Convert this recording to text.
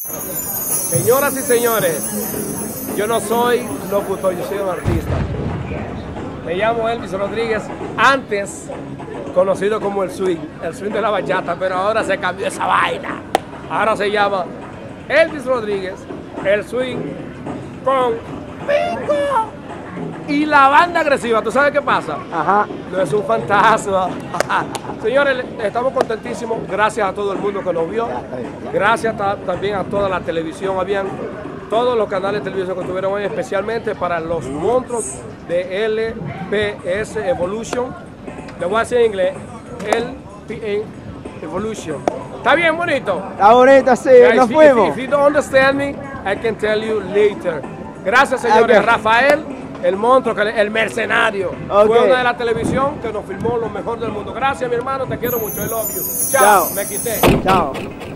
Señoras y señores, yo no soy locutor, yo soy un artista. Me llamo Elvis Rodríguez, antes conocido como el swing de la bachata, pero ahora se cambió esa vaina. Ahora se llama Elvis Rodríguez, el swing con Pingo y la banda agresiva. ¿Tú sabes qué pasa? Ajá. No es un fantasma. Señores, estamos contentísimos. Gracias a todo el mundo que nos vio. Gracias también a toda la televisión. Habían todos los canales de televisión que estuvieron hoy, especialmente para los monstruos de LPS Evolution. Le voy a decir en inglés, LPS Evolution. ¿Está bien bonito? Está bonito, sí, Guys, nos fuimos. If you don't understand me, I can tell you later. Gracias, señores. Okay. Rafael, el monstruo, el mercenario. Okay. Fue una de la televisión que nos filmó lo mejor del mundo. Gracias, mi hermano. Te quiero mucho. I love you. Chao. Chao. Me quité. Chao.